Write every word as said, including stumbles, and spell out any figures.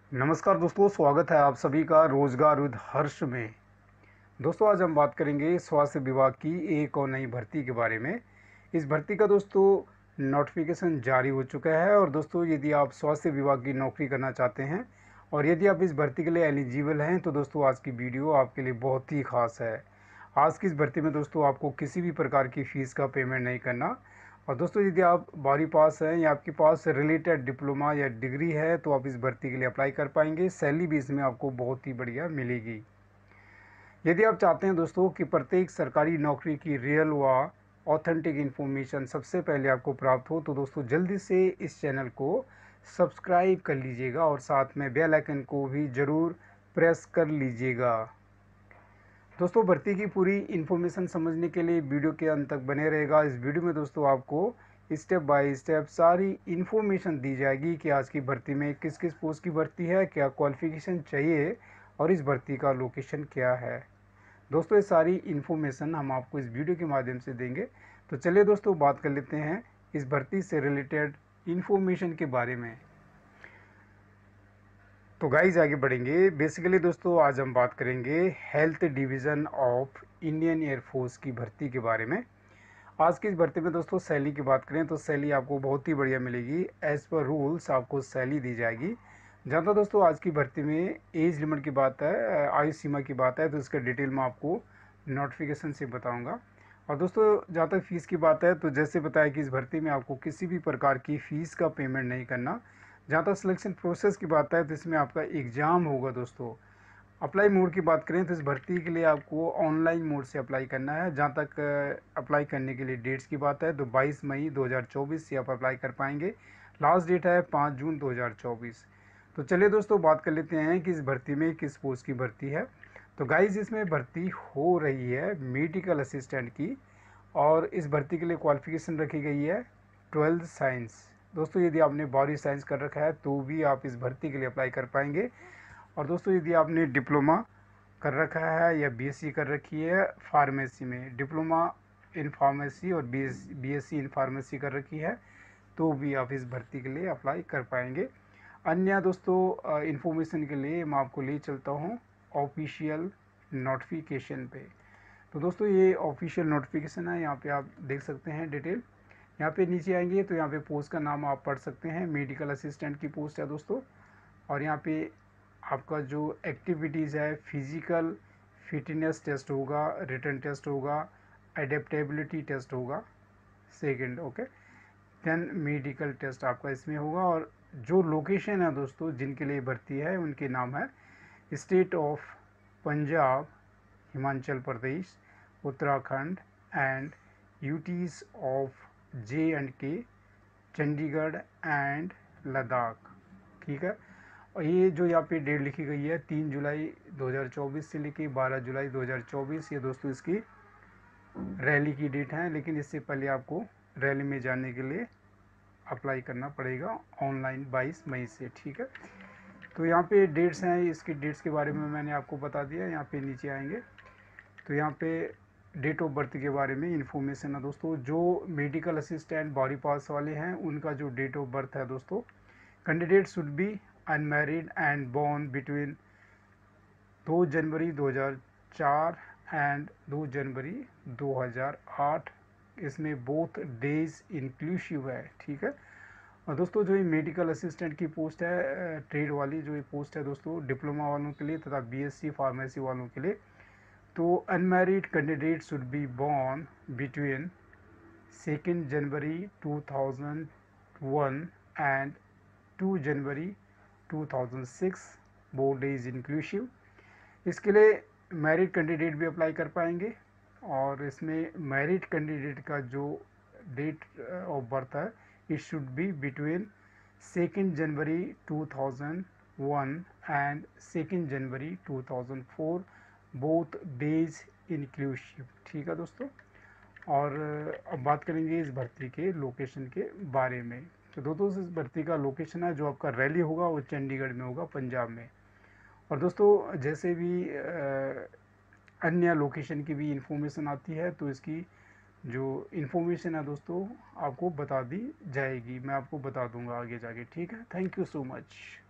नमस्कार दोस्तों, स्वागत है आप सभी का रोजगार विद हर्ष में। दोस्तों, आज हम बात करेंगे स्वास्थ्य विभाग की एक और नई भर्ती के बारे में। इस भर्ती का दोस्तों नोटिफिकेशन जारी हो चुका है। और दोस्तों, यदि आप स्वास्थ्य विभाग की नौकरी करना चाहते हैं और यदि आप इस भर्ती के लिए एलिजिबल हैं तो दोस्तों आज की वीडियो आपके लिए बहुत ही खास है। आज की इस भर्ती में दोस्तों आपको किसी भी प्रकार की फ़ीस का पेमेंट नहीं करना। और दोस्तों, यदि आप बारहवीं पास हैं या आपके पास रिलेटेड डिप्लोमा या डिग्री है तो आप इस भर्ती के लिए अप्लाई कर पाएंगे। सैलरी भी इसमें आपको बहुत ही बढ़िया मिलेगी। यदि आप चाहते हैं दोस्तों कि प्रत्येक सरकारी नौकरी की रियल व ऑथेंटिक इन्फॉर्मेशन सबसे पहले आपको प्राप्त हो तो दोस्तों जल्दी से इस चैनल को सब्सक्राइब कर लीजिएगा और साथ में बेल आइकन को भी ज़रूर प्रेस कर लीजिएगा। दोस्तों, भर्ती की पूरी इन्फॉर्मेशन समझने के लिए वीडियो के अंत तक बने रहेगा। इस वीडियो में दोस्तों आपको स्टेप बाय स्टेप सारी इन्फॉर्मेशन दी जाएगी कि आज की भर्ती में किस किस पोस्ट की भर्ती है, क्या क्वालिफिकेशन चाहिए और इस भर्ती का लोकेशन क्या है। दोस्तों, ये सारी इन्फॉर्मेशन हम आपको इस वीडियो के माध्यम से देंगे। तो चलिए दोस्तों, बात कर लेते हैं इस भर्ती से रिलेटेड इन्फॉर्मेशन के बारे में। तो गाइज आगे बढ़ेंगे। बेसिकली दोस्तों आज हम बात करेंगे health division of Indian Air Force की भर्ती के बारे में। आज की इस भर्ती में दोस्तों सैलरी की बात करें तो सैलरी आपको बहुत ही बढ़िया मिलेगी। एज़ पर रूल्स आपको सैलरी दी जाएगी। जहाँ तक दोस्तों आज की भर्ती में एज लिमिट की बात है, आयु सीमा की बात है, तो इसका डिटेल में आपको नोटिफिकेशन से बताऊँगा। और दोस्तों जहाँ तक फ़ीस की बात है तो जैसे बताया कि इस भर्ती में आपको किसी भी प्रकार की फ़ीस का पेमेंट नहीं करना। जहाँ तक सिलेक्शन प्रोसेस की बात है तो इसमें आपका एग्ज़ाम होगा। दोस्तों, अप्लाई मोड की बात करें तो इस भर्ती के लिए आपको ऑनलाइन मोड से अप्लाई करना है। जहाँ तक अप्लाई करने के लिए डेट्स की बात है तो बाईस मई दो हज़ार चौबीस से आप अप्लाई कर पाएंगे। लास्ट डेट है पाँच जून दो हज़ार चौबीस। तो चलिए दोस्तों बात कर लेते हैं कि इस भर्ती में किस पोस्ट की भर्ती है। तो गाइज इसमें भर्ती हो रही है मेडिकल असिस्टेंट की और इस भर्ती के लिए क्वालिफिकेशन रखी गई है ट्वेल्थ साइंस। दोस्तों, यदि आपने बारहवीं साइंस कर रखा है तो भी आप इस भर्ती के लिए अप्लाई कर पाएंगे। और दोस्तों, यदि आपने डिप्लोमा कर रखा है या बीएससी कर रखी है फार्मेसी में, डिप्लोमा इन फार्मेसी और बीएससी इन फार्मेसी कर रखी है तो भी आप इस भर्ती के लिए अप्लाई कर पाएंगे। अन्य दोस्तों इन्फॉर्मेशन के लिए मैं आपको ले चलता हूँ ऑफिशियल नोटिफिकेशन पे। तो दोस्तों ये ऑफिशियल नोटिफिकेशन है, यहाँ पे आप देख सकते हैं डिटेल। यहाँ पे नीचे आएंगे तो यहाँ पे पोस्ट का नाम आप पढ़ सकते हैं, मेडिकल असिस्टेंट की पोस्ट है दोस्तों। और यहाँ पे आपका जो एक्टिविटीज़ है, फिजिकल फिटनेस टेस्ट होगा, रिटन टेस्ट होगा, एडेप्टेबिलिटी टेस्ट होगा second, okay. Then medical test आपका इसमें होगा। और जो लोकेशन है दोस्तों जिनके लिए भर्ती है उनके नाम है state of Punjab, Himachal Pradesh, Uttarakhand and UTs of J and K, Chandigarh and Ladakh. ठीक है। और ये जो यहाँ पे डेट लिखी गई है तीन जुलाई दो हज़ार चौबीस से लेके बारह जुलाई दो हज़ार चौबीस, ये दोस्तों इसकी रैली की डेट है। लेकिन इससे पहले आपको रैली में जाने के लिए अप्लाई करना पड़ेगा ऑनलाइन बाईस मई से। ठीक है। तो यहाँ पे डेट्स हैं, इसकी डेट्स के बारे में मैंने आपको बता दिया। यहाँ पे नीचे आएंगे तो यहाँ पे डेट ऑफ बर्थ के बारे में इंफॉर्मेशन है दोस्तों। जो मेडिकल असिस्टेंट बारहवीं पास वाले हैं उनका जो डेट ऑफ बर्थ है दोस्तों, candidate should be unmarried and born between दो जनवरी दो हज़ार चार एंड दो जनवरी दो हज़ार आठ। इसमें बोथ डेज इंक्लूसिव है। ठीक है। और दोस्तों जो ये मेडिकल असिस्टेंट की पोस्ट है, ट्रेड वाली जो ये पोस्ट है दोस्तों, डिप्लोमा वालों के लिए तथा बीएससी फार्मेसी वालों के लिए, तो unmarried candidate should be born between second January two thousand one and two January two thousand six, both days inclusive. इसके लिए मैरिड कैंडिडेट भी अप्लाई कर पाएंगे। और इसमें मैरिड कैंडिडेट का जो डेट ऑफ बर्थ है it should be between second January two thousand one and second January two thousand four, both days inclusive. ठीक है दोस्तों। और अब बात करेंगे इस भर्ती के लोकेशन के बारे में। तो दोस्तों इस भर्ती का लोकेशन है जो आपका रैली होगा वो चंडीगढ़ में होगा, पंजाब में। और दोस्तों जैसे भी अन्य लोकेशन की भी इंफॉर्मेशन आती है तो इसकी जो इन्फॉर्मेशन है दोस्तों आपको बता दी जाएगी, मैं आपको बता दूंगा आगे जाके। ठीक है। Thank you so much.